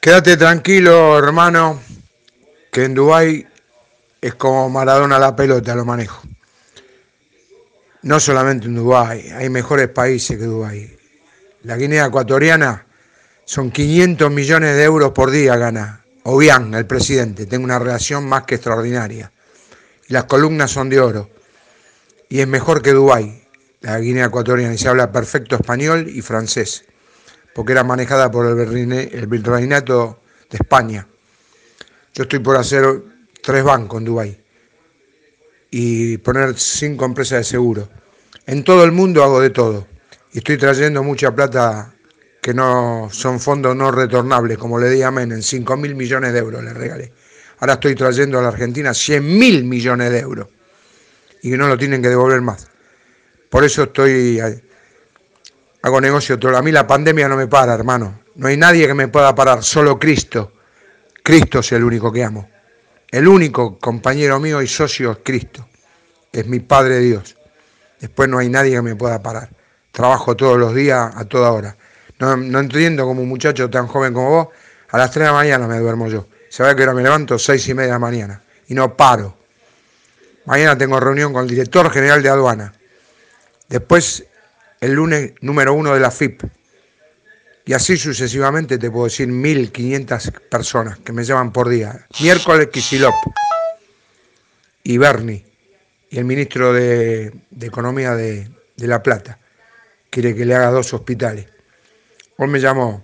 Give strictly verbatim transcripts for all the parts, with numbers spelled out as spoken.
Quédate tranquilo, hermano, que en Dubái es como Maradona la pelota, lo manejo. No solamente en Dubái, hay mejores países que Dubái. La Guinea Ecuatoriana son quinientos millones de euros por día gana. Obiang, el presidente, tengo una relación más que extraordinaria. Y las columnas son de oro. Y es mejor que Dubái, la Guinea Ecuatoriana, y se habla perfecto español y francés, porque era manejada por el virreinato de España. Yo estoy por hacer tres bancos en Dubái y poner cinco empresas de seguro. En todo el mundo hago de todo y estoy trayendo mucha plata que no son fondos no retornables, como le di a Menem, cinco mil millones de euros le regalé. Ahora estoy trayendo a la Argentina cien mil millones de euros y que no lo tienen que devolver más. Por eso estoy, hago negocio todo. A mí la pandemia no me para, hermano. No hay nadie que me pueda parar, solo Cristo. Cristo es el único que amo. El único compañero mío y socio es Cristo, que es mi Padre Dios. Después no hay nadie que me pueda parar. Trabajo todos los días, a toda hora. No, no entiendo como un muchacho tan joven como vos, a las tres de la mañana me duermo yo. ¿Sabés que ahora me levanto? Seis y media de la mañana. Y no paro. Mañana tengo reunión con el director general de aduana. Después, el lunes, número uno de la F I P. Y así sucesivamente te puedo decir mil quinientas personas que me llaman por día. Miércoles Kicillof y Bernie y el ministro de, de Economía de, de La Plata quiere que le haga dos hospitales. Hoy me llamó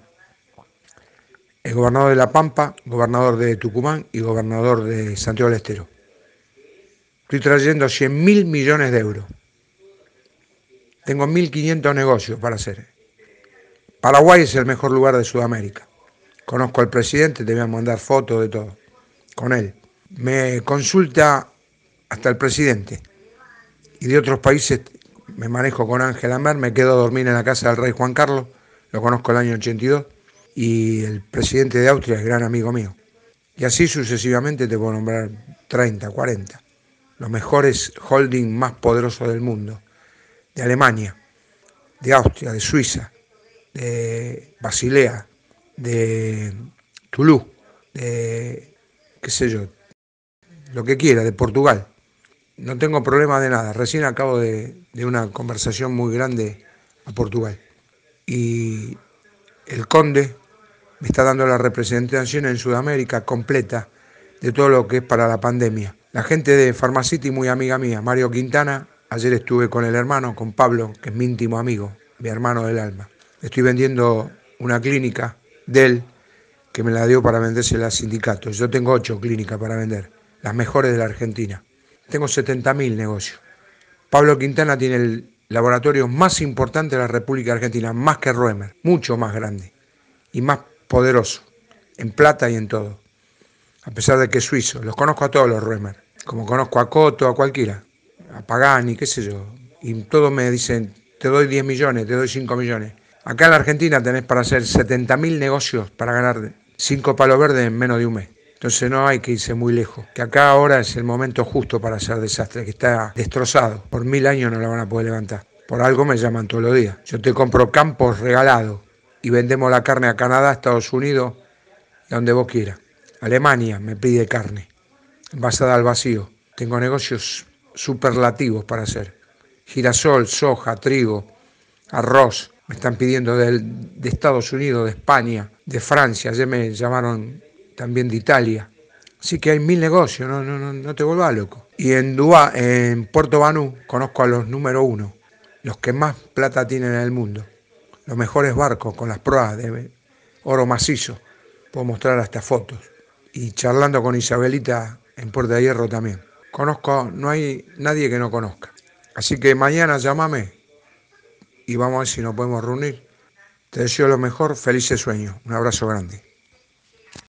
el gobernador de La Pampa, gobernador de Tucumán y gobernador de Santiago del Estero. Estoy trayendo cien mil millones de euros. Tengo mil quinientos negocios para hacer. Paraguay es el mejor lugar de Sudamérica. Conozco al presidente, te voy a mandar fotos de todo, con él. Me consulta hasta el presidente. Y de otros países me manejo con Ángela Mer, me quedo a dormir en la casa del rey Juan Carlos, lo conozco el año ochenta y dos, y el presidente de Austria es gran amigo mío. Y así sucesivamente te puedo nombrar treinta, cuarenta. Los mejores holding más poderosos del mundo. De Alemania, de Austria, de Suiza, de Basilea, de Toulouse, de, qué sé yo, lo que quiera, de Portugal. No tengo problema de nada. Recién acabo de, de una conversación muy grande a Portugal. Y el conde me está dando la representación en Sudamérica completa de todo lo que es para la pandemia. La gente de Pharmacity, muy amiga mía, Mario Quintana, ayer estuve con el hermano, con Pablo, que es mi íntimo amigo, mi hermano del alma. Estoy vendiendo una clínica de él que me la dio para vendérsela a sindicatos. Yo tengo ocho clínicas para vender, las mejores de la Argentina. Tengo setenta mil negocios. Pablo Quintana tiene el laboratorio más importante de la República Argentina, más que Roemer, mucho más grande y más poderoso, en plata y en todo. A pesar de que es suizo, los conozco a todos los Roemer, como conozco a Coto, a cualquiera, a Pagani, qué sé yo. Y todos me dicen, te doy diez millones, te doy cinco millones. Acá en la Argentina tenés para hacer setenta mil negocios para ganar cinco palos verdes en menos de un mes. Entonces no hay que irse muy lejos, que acá ahora es el momento justo para hacer desastre, que está destrozado, por mil años no la van a poder levantar. Por algo me llaman todos los días. Yo te compro campos regalados y vendemos la carne a Canadá, Estados Unidos, y a donde vos quieras. Alemania me pide carne, envasada al vacío. Tengo negocios superlativos para hacer. Girasol, soja, trigo, arroz. Me están pidiendo de, de Estados Unidos, de España, de Francia. Ayer me llamaron también de Italia. Así que hay mil negocios, no, no, no, no te vuelvas loco. Y en Dubái, en Puerto Banú, conozco a los número uno, los que más plata tienen en el mundo. Los mejores barcos con las proas de oro macizo. Puedo mostrar hasta fotos. Y charlando con Isabelita en Puerta de Hierro también. Conozco, no hay nadie que no conozca. Así que mañana llámame y vamos a ver si nos podemos reunir. Te deseo lo mejor, felices sueños. Un abrazo grande.